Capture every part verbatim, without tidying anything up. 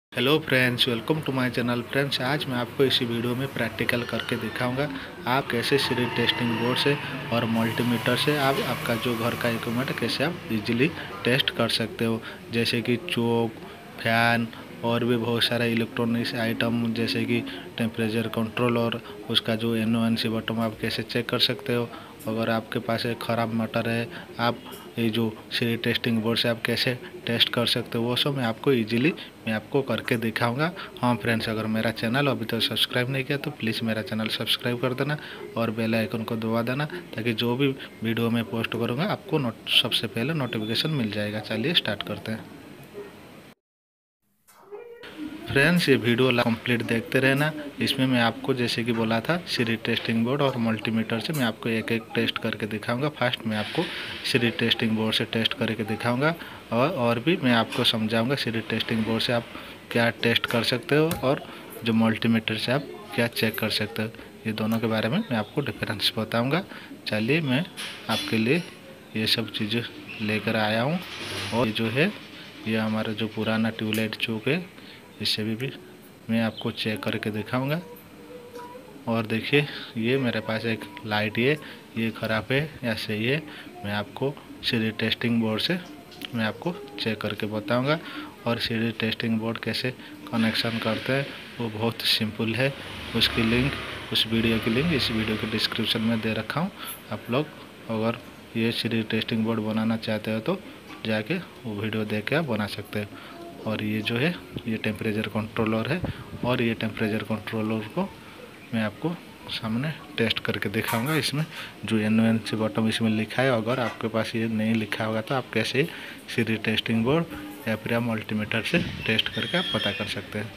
Hello friends, welcome to my channel. Friends, आज मैं आपको इसी वीडियो में प्रैक्टिकल करके दिखाऊंगा आप कैसे सीरीज टेस्टिंग बोर्ड से और मल्टीमीटर से आप आपका जो घर का इक्विपमेंट कैसे आप इजीली टेस्ट कर सकते हो, जैसे कि चोक, फैन और भी बहुत सारा इलेक्ट्रॉनिक्स आइटम जैसे कि टेम्परेचर कंट्रोल और उसका जो N O N C button आप कैसे चेक कर सकते हो। अगर आपके पास एक ख़राब मोटर है, आप ये जो सीरीज टेस्टिंग बोर्ड से आप कैसे टेस्ट कर सकते हो वो सब मैं आपको इजीली मैं आपको करके दिखाऊंगा। हाँ फ्रेंड्स, अगर मेरा चैनल अभी तक तो सब्सक्राइब नहीं किया तो प्लीज़ मेरा चैनल सब्सक्राइब कर देना और बेल आइकन को दबा देना, ताकि जो भी वीडियो मैं पोस्ट करूँगा आपको नोट सबसे पहले नोटिफिकेशन मिल जाएगा। चलिए स्टार्ट करते हैं। फ्रेंड्स, ये वीडियो कंप्लीट देखते रहना। इसमें मैं आपको जैसे कि बोला था सीरीज टेस्टिंग बोर्ड और मल्टीमीटर से मैं आपको एक एक टेस्ट करके दिखाऊंगा। फर्स्ट मैं आपको सीरीज टेस्टिंग बोर्ड से टेस्ट करके दिखाऊंगा और और भी मैं आपको समझाऊंगा सीरीज टेस्टिंग बोर्ड से आप क्या टेस्ट कर सकते हो और जो मल्टीमीटर से आप क्या चेक कर सकते हो। ये दोनों के बारे में मैं आपको डिफरेंस बताऊँगा। चलिए मैं आपके लिए ये सब चीज़ें लेकर आया हूँ। और ये जो है ये हमारा जो पुराना ट्यूबलाइट चौक है, इससे भी, भी मैं आपको चेक करके दिखाऊंगा। और देखिए ये मेरे पास एक लाइट है, ये ख़राब है या सही है, मैं आपको सीरीज टेस्टिंग बोर्ड से मैं आपको चेक करके बताऊंगा। और सीरीज टेस्टिंग बोर्ड कैसे कनेक्शन करते हैं वो बहुत सिंपल है। उसकी लिंक, उस वीडियो की लिंक इस वीडियो के डिस्क्रिप्शन में दे रखा हूँ। आप लोग अगर ये सीरीज टेस्टिंग बोर्ड बनाना चाहते हो तो जाके वो वीडियो देख के आप बना सकते हो। और ये जो है ये टेम्परेचर कंट्रोलर है और ये टेम्परेचर कंट्रोलर को मैं आपको सामने टेस्ट करके दिखाऊंगा। इसमें जो N O N C button इसमें लिखा है, अगर आपके पास ये नहीं लिखा होगा तो आप कैसे सीरीज टेस्टिंग बोर्ड या फिर आप मल्टीमीटर से टेस्ट करके आप पता कर सकते हैं।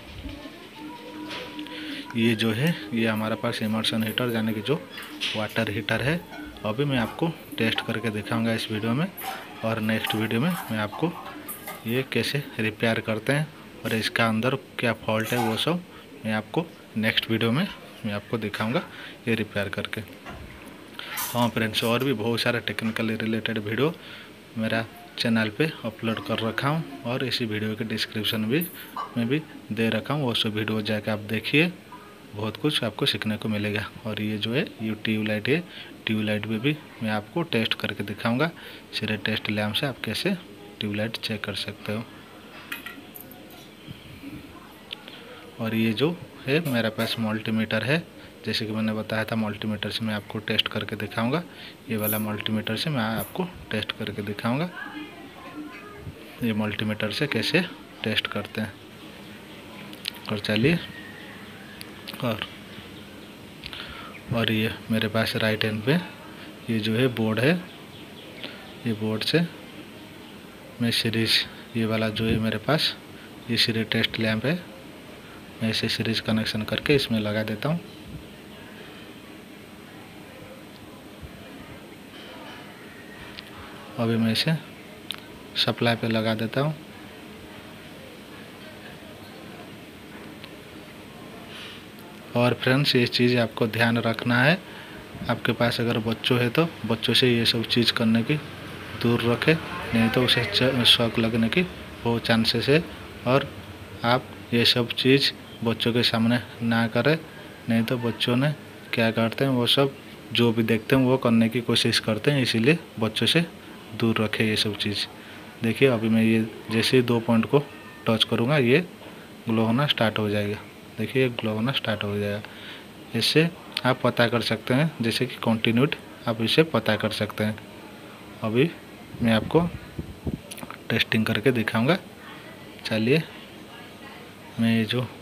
ये जो है ये हमारे पास इमर्शन हीटर यानी कि जो वाटर हीटर है, अभी मैं आपको टेस्ट करके दिखाऊंगा इस वीडियो में। और नेक्स्ट वीडियो में मैं आपको ये कैसे रिपेयर करते हैं और इसका अंदर क्या फॉल्ट है वो सब मैं आपको नेक्स्ट वीडियो में मैं आपको दिखाऊंगा ये रिपेयर करके। हाँ फ्रेंड्स, और भी बहुत सारे टेक्निकली रिलेटेड वीडियो मेरा चैनल पे अपलोड कर रखा हूँ और इसी वीडियो के डिस्क्रिप्शन भी में भी दे रखा हूँ। वो सब वीडियो जाके आप देखिए, बहुत कुछ आपको सीखने को मिलेगा। और ये जो है ये ट्यूबलाइट है, ट्यूबलाइट में भी मैं आपको टेस्ट करके दिखाऊंगा। सीरीज टेस्ट लैम्प से आप कैसे ट्यूबलाइट चेक कर सकते हो। और ये जो है मेरे पास मल्टीमीटर है, जैसे कि मैंने बताया था मल्टीमीटर से मैं आपको टेस्ट करके दिखाऊंगा। ये वाला मल्टीमीटर से मैं आपको टेस्ट करके दिखाऊंगा ये मल्टीमीटर से कैसे टेस्ट करते हैं। और चलिए और और ये मेरे पास राइट हैंड पे ये जो है बोर्ड है, ये बोर्ड से मैं सीरीज ये वाला जो है मेरे पास ये सीरीज टेस्ट लैम्प है, मैं इसे सीरीज कनेक्शन करके इसमें लगा देता हूँ। अभी मैं इसे सप्लाई पे लगा देता हूँ। और फ्रेंड्स, ये चीज़ आपको ध्यान रखना है, आपके पास अगर बच्चों है तो बच्चों से ये सब चीज़ करने की दूर रखें, नहीं तो उसे शौक लगने की बहुत चांसेस है। और आप ये सब चीज़ बच्चों के सामने ना करें, नहीं तो बच्चों ने क्या करते हैं वो सब जो भी देखते हैं वो करने की कोशिश करते हैं, इसीलिए बच्चों से दूर रखें ये सब चीज़। देखिए अभी मैं ये जैसे ही दो पॉइंट को टच करूँगा ये ग्लो होना स्टार्ट हो जाएगा। देखिए ये ग्लो होना स्टार्ट हो जाएगा। इससे आप पता कर सकते हैं, जैसे कि कंटिन्यूड आप इसे पता कर सकते हैं। अभी मैं आपको टेस्टिंग करके दिखाऊंगा। चलिए मैं ये जो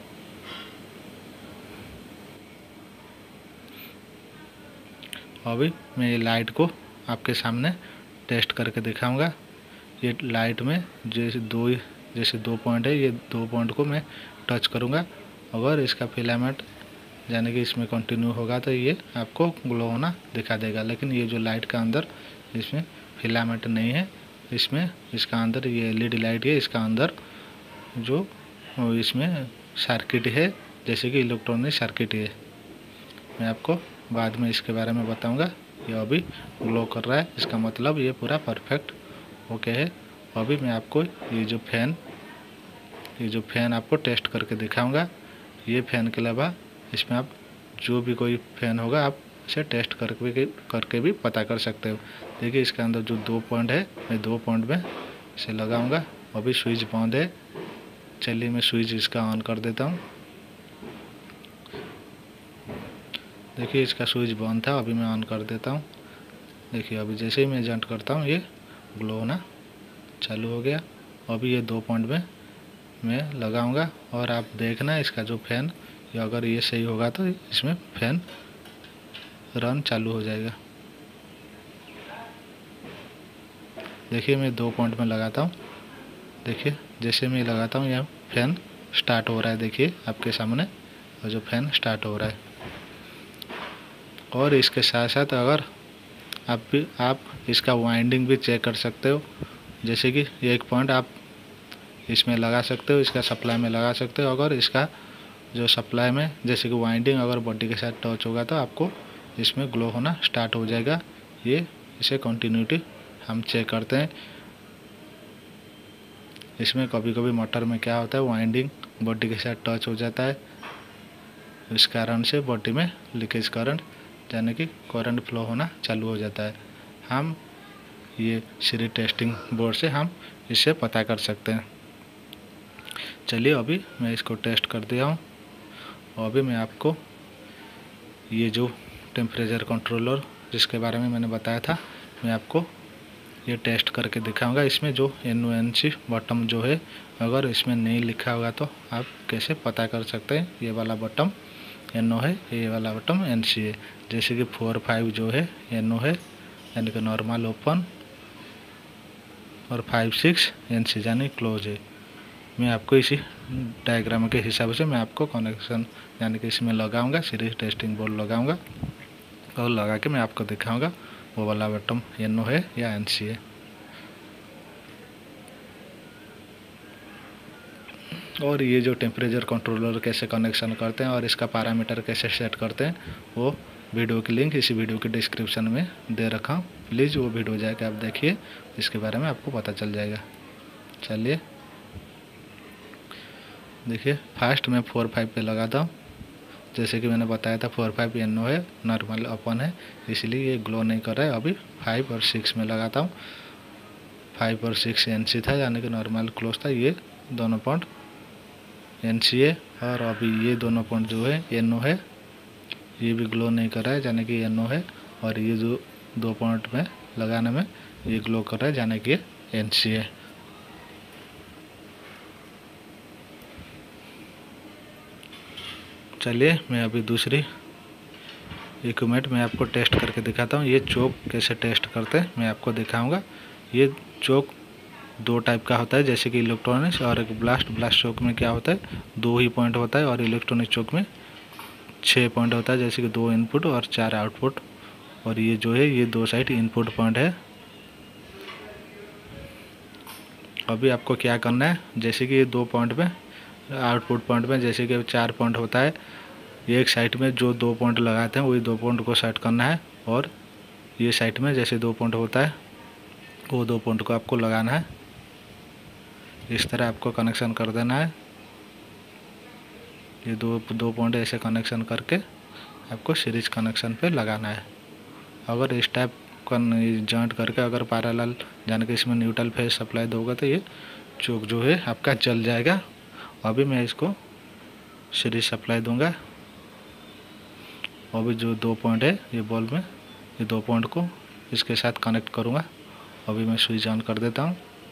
अभी मैं ये लाइट को आपके सामने टेस्ट करके दिखाऊंगा। ये लाइट में जैसे दो जैसे दो पॉइंट है, ये दो पॉइंट को मैं टच करूंगा, अगर इसका फिलामेंट यानी कि इसमें कंटिन्यू होगा तो ये आपको ग्लो होना दिखा देगा। लेकिन ये जो लाइट का अंदर इसमें फिलामेंट नहीं है, इसमें इसका अंदर ये एल ई डी लाइट है, इसका अंदर जो इसमें सर्किट है, जैसे कि इलेक्ट्रॉनिक सर्किट है। मैं आपको बाद में इसके बारे में बताऊंगा। ये अभी ग्लो कर रहा है, इसका मतलब ये पूरा परफेक्ट ओके है। अभी मैं आपको ये जो फैन ये जो फैन आपको टेस्ट करके दिखाऊंगा। ये फैन के अलावा इसमें आप जो भी कोई फैन होगा आप इसे टेस्ट करके करके भी पता कर सकते हो। देखिए इसके अंदर जो दो पॉइंट है, मैं दो पॉइंट में इसे लगाऊंगा। अभी स्विच बंद है। चलिए मैं स्विच इसका ऑन कर देता हूँ। देखिए इसका स्विच बंद था, अभी मैं ऑन कर देता हूँ। देखिए अभी जैसे ही मैं एडजस्ट करता हूँ ये ग्लो होना चालू हो गया। अभी ये दो पॉइंट में मैं लगाऊंगा और आप देखना इसका जो फैन, या अगर ये सही होगा तो इसमें फैन रन चालू हो जाएगा। देखिए मैं दो पॉइंट में लगाता हूँ। देखिए जैसे मैं लगाता हूँ यह फैन स्टार्ट हो रहा है। देखिए आपके सामने और जो फैन स्टार्ट हो रहा है। और इसके साथ साथ अगर आप भी आप इसका वाइंडिंग भी चेक कर सकते हो। जैसे कि एक पॉइंट आप इसमें लगा सकते हो, इसका सप्लाई में लगा सकते हो। अगर इसका जो सप्लाई में जैसे कि वाइंडिंग अगर बॉडी के साथ टच होगा तो आपको इसमें ग्लो होना स्टार्ट हो जाएगा। ये इसे कंटिन्यूटी हम चेक करते हैं। इसमें कभी कभी मोटर में क्या होता है, वाइंडिंग बॉडी के साथ टच हो जाता है, इस कारण से बॉडी में लीकेज करंट यानी कि करंट फ्लो होना चालू हो जाता है। हम ये सीरीज टेस्टिंग बोर्ड से हम इससे पता कर सकते हैं। चलिए अभी मैं इसको टेस्ट कर दिया हूँ। और अभी मैं आपको ये जो टेम्परेचर कंट्रोलर जिसके बारे में मैंने बताया था, मैं आपको ये टेस्ट करके दिखाऊंगा। इसमें जो N O N C button जो है, अगर इसमें नहीं लिखा होगा तो आप कैसे पता कर सकते हैं ये वाला बटन एन ओ है, ये वाला बटन एन सी है। जैसे कि फोर फाइव जो है एन ओ है यानी कि नॉर्मल ओपन, और फाइव सिक्स एन सी यानी क्लोज है। मैं आपको इसी डायग्राम के हिसाब से मैं आपको कनेक्शन यानी कि इसमें लगाऊंगा, सीरीज टेस्टिंग बोर्ड लगाऊंगा और लगा के मैं आपको दिखाऊंगा वो वाला बटन एन ओ है या एन सी है। और ये जो टेम्परेचर कंट्रोलर कैसे कनेक्शन करते हैं और इसका पैरामीटर कैसे सेट करते हैं, वो वीडियो की लिंक इसी वीडियो के डिस्क्रिप्शन में दे रखा हूँ। प्लीज़ वो वीडियो जाके आप देखिए, इसके बारे में आपको पता चल जाएगा। चलिए देखिए फास्ट मैं फोर फाइव पे लगाता हूँ। जैसे कि मैंने बताया था फोर फाइव एन ओ है, नॉर्मल ओपन है, इसलिए ये ग्लो नहीं कर रहा है। अभी फाइव और सिक्स में लगाता हूँ। फाइव और सिक्स एन सी था यानी कि नॉर्मल क्लोज था, ये दोनों पॉइंट एन सी है। और अभी ये दोनों पॉइंट जो है एन ओ है, ये भी ग्लो नहीं कर रहा है यानी कि एन ओ है। और ये जो दो पॉइंट में लगाने में ये ग्लो कर रहा है यानी कि एन सी है। चलिए मैं अभी दूसरी इक्विपमेंट में आपको टेस्ट करके दिखाता हूँ। ये चोक कैसे टेस्ट करते हैं मैं आपको दिखाऊंगा। ये चोक दो टाइप का होता है, जैसे कि इलेक्ट्रॉनिक्स और एक ब्लास्ट। ब्लास्ट चोक में क्या होता है, दो ही पॉइंट होता है, और इलेक्ट्रॉनिक चोक में छः पॉइंट होता है, जैसे कि दो इनपुट और चार आउटपुट। और ये जो है ये दो साइड इनपुट पॉइंट है। अभी आपको क्या करना है, जैसे कि ये दो पॉइंट में आउटपुट पॉइंट में जैसे कि चार पॉइंट होता है, एक साइड में जो दो पॉइंट लगाते हैं वही दो पॉइंट को सेट करना है। और ये साइड में जैसे दो पॉइंट होता है वो दो पॉइंट को आपको लगाना है। इस तरह आपको कनेक्शन कर देना है। ये दो दो पॉइंट ऐसे कनेक्शन करके आपको सीरीज कनेक्शन पे लगाना है। अगर इस टाइप का जॉइंट करके अगर पैरेलल यानी कि इसमें न्यूट्रल फेज सप्लाई दोगे तो ये चोक जो है आपका जल जाएगा। अभी मैं इसको सीरीज सप्लाई दूंगा। अभी जो दो पॉइंट है ये बल्ब में, ये दो पॉइंट को इसके साथ कनेक्ट करूंगा। अभी मैं स्विच ऑन कर देता हूं।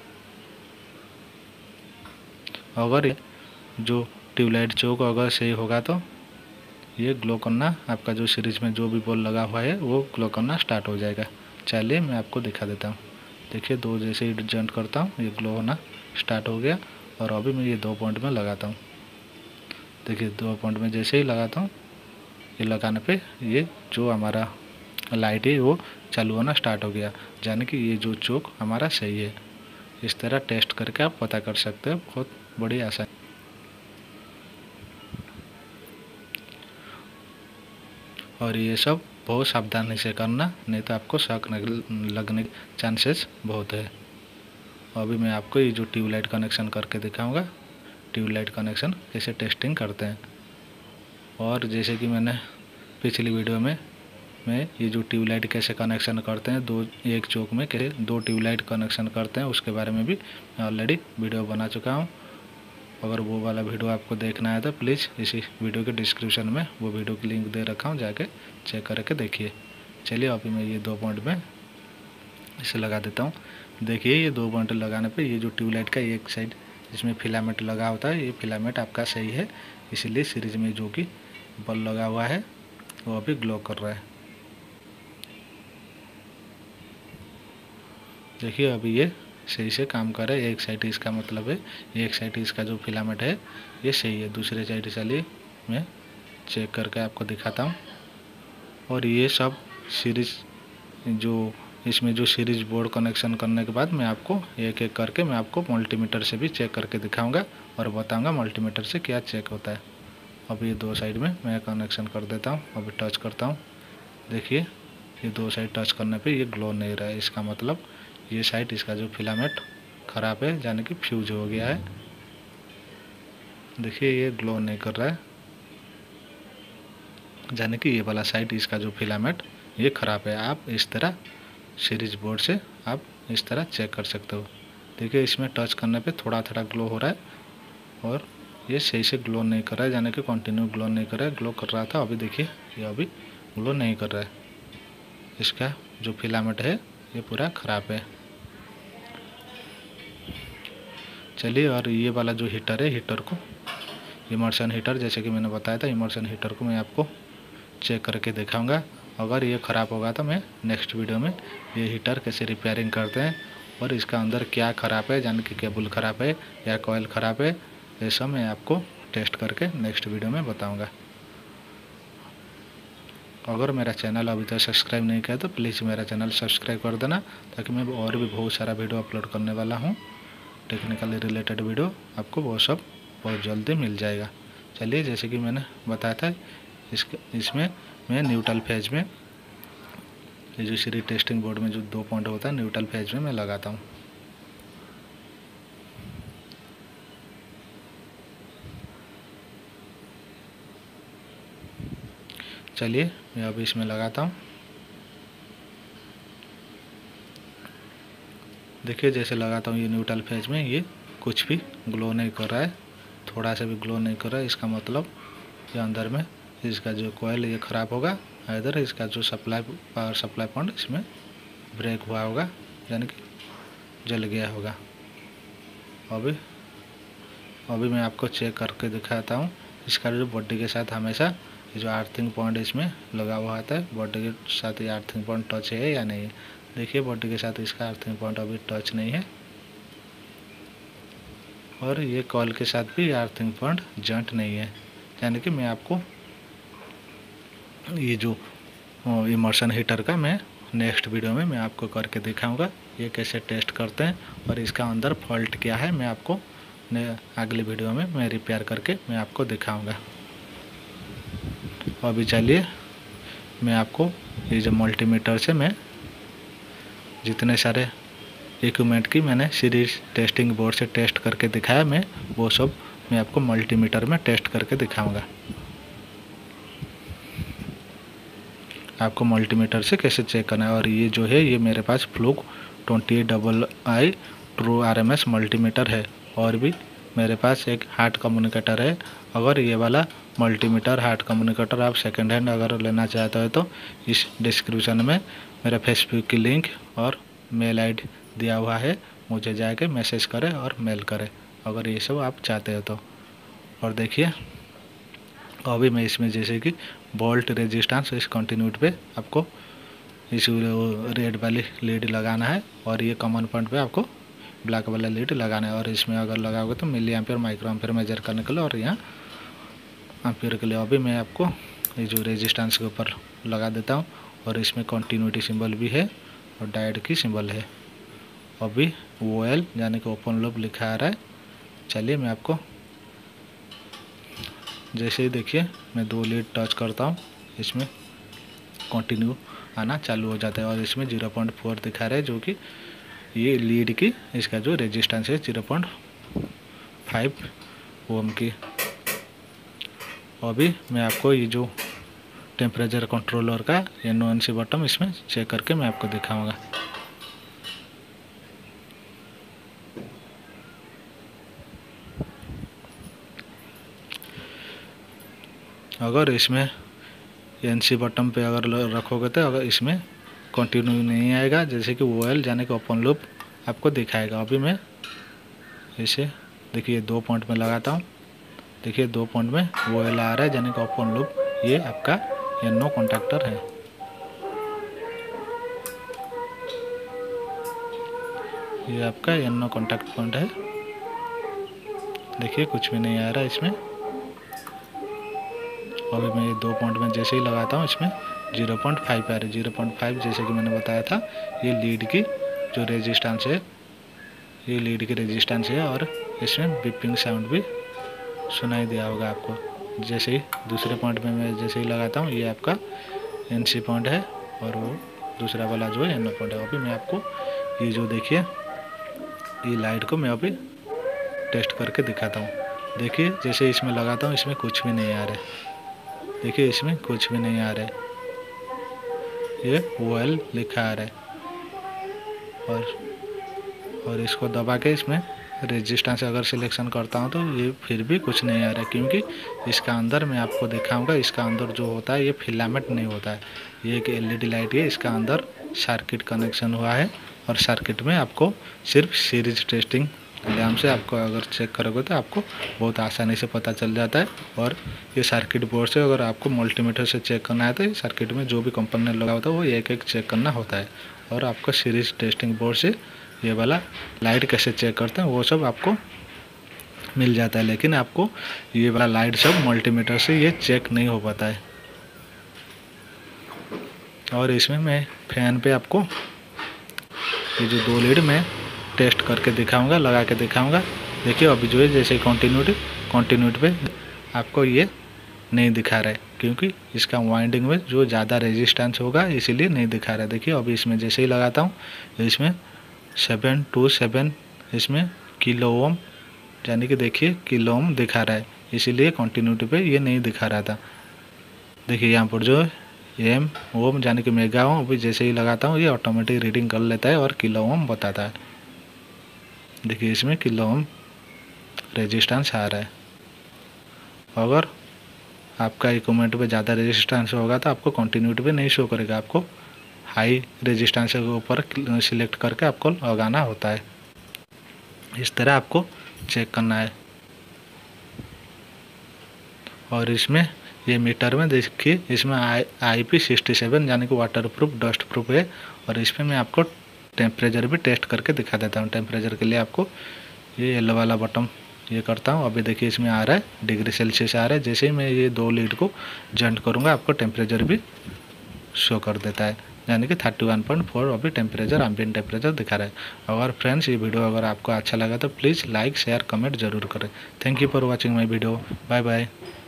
अगर जो ट्यूबलाइट चोक अगर सही होगा तो ये ग्लो करना, आपका जो सीरीज में जो भी बल्ब लगा हुआ है वो ग्लो करना स्टार्ट हो जाएगा। चलिए मैं आपको दिखा देता हूँ। देखिए दो जैसे ही जॉइंट करता हूँ ये ग्लो होना स्टार्ट हो गया। और अभी मैं ये दो पॉइंट में लगाता हूँ। देखिए दो पॉइंट में जैसे ही लगाता हूँ, ये लगाने पे ये जो हमारा लाइट है वो चालू होना स्टार्ट हो गया, यानी कि ये जो चोक हमारा सही है। इस तरह टेस्ट करके आप पता कर सकते हो, बहुत बड़ी आसान। और ये सब बहुत सावधानी से करना, नहीं तो आपको शॉक लगने के चांसेस बहुत है। अभी मैं आपको ये जो ट्यूबलाइट कनेक्शन करके दिखाऊंगा। ट्यूबलाइट कनेक्शन कैसे टेस्टिंग करते हैं। और जैसे कि मैंने पिछली वीडियो में मैं ये जो ट्यूबलाइट कैसे कनेक्शन करते हैं, दो एक चौक में कैसे दो ट्यूबलाइट कनेक्शन करते हैं, उसके बारे में भी मैं ऑलरेडी वीडियो बना चुका हूँ। अगर वो वाला वीडियो आपको देखना है तो प्लीज़ इसी वीडियो के डिस्क्रिप्शन में वो वीडियो की लिंक दे रखा हूँ, जाके चेक करके देखिए। चलिए अभी मैं ये दो पॉइंट में इसे लगा देता हूँ। देखिए ये दो पॉइंट लगाने पे ये जो ट्यूबलाइट का एक साइड जिसमें फिलामेंट लगा होता है, ये फिलामेंट आपका सही है, इसीलिए सीरीज में जो कि बल्ब लगा हुआ है वो अभी ग्लो कर रहा है। देखिए अभी ये सही से काम कर रहा है। एक साइड इसका मतलब है, एक साइड इसका जो फिलामेंट है ये सही है, दूसरे साइड चलिए मैं चेक करके आपको दिखाता हूँ। और ये सब सीरीज जो इसमें जो सीरीज बोर्ड कनेक्शन करने के बाद मैं आपको एक एक करके मैं आपको मल्टीमीटर से भी चेक करके दिखाऊंगा और बताऊंगा मल्टीमीटर से क्या चेक होता है। अब ये दो साइड में मैं कनेक्शन कर देता हूँ, अभी टच करता हूँ। देखिए ये दो साइड टच करने पे ये ग्लो नहीं रहा है, इसका मतलब ये साइड इसका जो फिलामेंट ख़राब है, यानी कि फ्यूज हो गया है। देखिए ये ग्लो नहीं कर रहा है, यानी कि ये वाला साइड इसका जो फिलामेंट ये ख़राब है। आप इस तरह सीरीज बोर्ड से आप इस तरह चेक कर सकते हो। देखिए इसमें टच करने पे थोड़ा थोड़ा ग्लो हो रहा है और ये सही से ग्लो नहीं कर रहा है, यानी कि कंटिन्यू ग्लो नहीं कर रहा है। ग्लो कर रहा था, अभी देखिए ये अभी ग्लो नहीं कर रहा है, इसका जो फिलामेंट है ये पूरा ख़राब है। चलिए और ये वाला जो हीटर है, हीटर को इमर्शन हीटर जैसे कि मैंने बताया था, इमर्शन हीटर को मैं आपको चेक करके दिखाऊंगा। अगर ये ख़राब होगा तो मैं नेक्स्ट वीडियो में ये हीटर कैसे रिपेयरिंग करते हैं और इसका अंदर क्या ख़राब है, यानी कि केबल ख़राब है या कॉयल ख़राब है, ये सब मैं आपको टेस्ट करके नेक्स्ट वीडियो में बताऊंगा। अगर मेरा चैनल अभी तक सब्सक्राइब नहीं किया तो प्लीज़ मेरा चैनल सब्सक्राइब कर देना, ताकि मैं और भी बहुत सारा वीडियो अपलोड करने वाला हूँ। टेक्निकली रिलेटेड वीडियो आपको वो सब बहुत जल्दी मिल जाएगा। चलिए जैसे कि मैंने बताया था, इसके इसमें मैं न्यूट्रल फेज में ये जो सीरीज टेस्टिंग बोर्ड में जो दो पॉइंट होता है, न्यूट्रल फेज में मैं लगाता हूँ। चलिए मैं अभी इसमें लगाता हूँ। देखिए जैसे लगाता हूँ ये न्यूट्रल फेज में ये कुछ भी ग्लो नहीं कर रहा है, थोड़ा सा भी ग्लो नहीं कर रहा है। इसका मतलब ये अंदर में इसका जो कोयल ये ख़राब होगा, इधर इसका जो सप्लाई पावर सप्लाई पॉइंट इसमें ब्रेक हुआ होगा, यानी कि जल गया होगा। अभी अभी मैं आपको चेक करके दिखाता हूँ। इसका जो बॉडी के साथ हमेशा ये जो अर्थिंग पॉइंट इसमें लगा हुआ आता है, बॉडी के साथ ये अर्थिंग पॉइंट टच है या नहीं है। देखिए बॉडी के साथ इसका अर्थिंग पॉइंट अभी टच नहीं है, और ये कॉल के साथ भी अर्थिंग पॉइंट जॉइंट नहीं है। यानी कि मैं आपको ये जो इमर्शन हीटर का मैं नेक्स्ट वीडियो में मैं आपको करके दिखाऊंगा ये कैसे टेस्ट करते हैं और इसका अंदर फॉल्ट क्या है, मैं आपको अगली वीडियो में मैं रिपेयर करके मैं आपको दिखाऊंगा। अभी चलिए मैं आपको ये जो मल्टीमीटर से मैं जितने सारे इक्विपमेंट की मैंने सीरीज टेस्टिंग बोर्ड से टेस्ट करके दिखाया, मैं वो सब मैं आपको मल्टीमीटर में टेस्ट करके दिखाऊंगा। आपको मल्टीमीटर से कैसे चेक करना है। और ये जो है ये मेरे पास Fluke twenty eight double I true R M S multimeter है, और भी मेरे पास एक हार्ट कम्युनिकेटर है। अगर ये वाला मल्टीमीटर हार्ट कम्युनिकेटर आप सेकंड हैंड अगर लेना चाहते हो तो इस डिस्क्रिप्शन में मेरा फेसबुक की लिंक और मेल आई डी दिया हुआ है, मुझे जाके मैसेज करें और मेल करें अगर ये सब आप चाहते हो तो। और देखिए अभी मैं इसमें जैसे कि बोल्ट रेजिस्टेंस इस कंटिन्यूटी पे आपको इस रेड वाली लीड लगाना है, और ये कॉमन पॉइंट पे आपको ब्लैक वाला लीड लगाना है। और इसमें अगर लगाओगे तो milli ampere micro ampere measure करने के लिए और यहाँ एम्पियर के लिए। अभी मैं आपको ये जो रेजिस्टेंस के ऊपर लगा देता हूँ, और इसमें कंटिन्यूटी सिंबल भी है और डायोड की सिंबल है। अभी ओ एल यानी कि ओपन लूप लिखा आ रहा है। चलिए मैं आपको जैसे ही देखिए मैं दो लीड टच करता हूँ, इसमें कंटिन्यू आना चालू हो जाता है, और इसमें ज़ीरो पॉइंट फोर दिखा रहा है, जो कि ये लीड की इसका जो रेजिस्टेंस है ज़ीरो पॉइंट फाइव ओम की। अभी मैं आपको ये जो टेम्परेचर कंट्रोलर का N O N C button इसमें चेक करके मैं आपको दिखाऊंगा। अगर इसमें एन सी बटन पे अगर रखोगे तो अगर इसमें कंटिन्यू नहीं आएगा, जैसे कि ओ एल यानी कि ओपन लूप आपको दिखाएगा। अभी मैं इसे देखिए दो पॉइंट में लगाता हूँ, देखिए दो पॉइंट में ओ एल आ रहा है यानी कि ओपन लूप। ये आपका एन ओ कॉन्टैक्टर है। ये आपका एन ओ कॉन्टैक्ट पॉइंट है। देखिए कुछ भी नहीं आ रहा है इसमें। अभी मैं ये दो पॉइंट में जैसे ही लगाता हूँ इसमें ज़ीरो पॉइंट फाइव आ रही है। ज़ीरो पॉइंट फाइव जैसे कि मैंने बताया था, ये लीड की जो रेजिस्टेंस है, ये लीड की रेजिस्टेंस है। और इसमें बीपिंग साउंड भी सुनाई दिया होगा आपको। जैसे ही दूसरे पॉइंट में मैं जैसे ही लगाता हूँ, ये आपका एन सी पॉइंट है और वो दूसरा वाला जो है एन ओ पॉइंट है। अभी मैं आपको ये जो देखिए ये लाइट को मैं अभी टेस्ट करके दिखाता हूँ। देखिए जैसे इसमें लगाता हूँ इसमें कुछ भी नहीं आ रहा है। देखिए इसमें कुछ भी नहीं आ रहा है, ये ओ एल लिखा आ रहा है। और और इसको दबा के इसमें रेजिस्टेंस अगर सिलेक्शन करता हूँ तो ये फिर भी कुछ नहीं आ रहा है, क्योंकि इसका अंदर मैं आपको दिखाऊंगा, इसका अंदर जो होता है ये फिलामेंट नहीं होता है। ये एक एल ई डी लाइट है, इसका अंदर सर्किट कनेक्शन हुआ है और सर्किट में आपको सिर्फ सीरीज टेस्टिंग लैम्प से आपको अगर चेक करोगे तो आपको बहुत आसानी से पता चल जाता है। और ये सर्किट बोर्ड से अगर आपको मल्टीमीटर से चेक करना है तो सर्किट में जो भी कंपनी ने लगा होता है वो एक एक चेक करना होता है। और आपको सीरीज टेस्टिंग बोर्ड से ये वाला लाइट कैसे चेक करते हैं वो सब आपको मिल जाता है, लेकिन आपको ये वाला लाइट सब मल्टीमीटर से ये चेक नहीं हो पाता है। और इसमें मैं फैन पे आपको ये जो दो लीड में टेस्ट करके दिखाऊंगा, लगा के दिखाऊंगा। देखिए अभी जो है जैसे कंटिन्यूटी कंटिन्यूटी पे आपको ये नहीं दिखा रहा है, क्योंकि इसका वाइंडिंग में जो ज़्यादा रेजिस्टेंस होगा इसीलिए नहीं दिखा रहा है। देखिए अभी इसमें जैसे ही लगाता हूँ इसमें सेवन टू सेवन इसमें किलो ओम यानी कि देखिए किलो ओम दिखा रहा है, इसीलिए कंटिन्यूटी पे ये नहीं दिखा रहा था। देखिए यहाँ पर जो एम ओम यानी कि मेगा ओम अभी जैसे ही लगाता हूँ ये ऑटोमेटिक रीडिंग कर लेता है और किलो ओम बताता है। देखिए इसमें किलो ओम रेजिस्टेंस आ रहा है। अगर आपका इक्विपमेंट पे ज़्यादा रेजिस्टेंस होगा तो आपको कंटिन्यूटी पे नहीं शो करेगा, आपको हाई रेजिस्टेंस के ऊपर सिलेक्ट करके आपको लगाना होता है। इस तरह आपको चेक करना है। और इसमें ये मीटर में देखिए इसमें I I P sixty seven यानी कि वाटर प्रूफ डस्ट प्रूफ है। और इसमें मैं आपको टेम्परेचर भी टेस्ट करके दिखा देता हूँ। टेम्परेचर के लिए आपको ये येलो वाला बटन ये करता हूँ। अभी देखिए इसमें आ रहा है डिग्री सेल्सियस आ रहा है। जैसे ही मैं ये दो लीड को जॉइंट करूँगा आपको टेम्परेचर भी शो कर देता है, यानी कि थर्टी वन पॉइंट फोर अभी टेम्परेचर एम्बिएंट टेम्परेचर दिखा रहा है। अगर फ्रेंड्स ये वीडियो अगर आपको अच्छा लगा तो प्लीज़ लाइक शेयर कमेंट जरूर करें। Thank you for watching my video. Bye bye.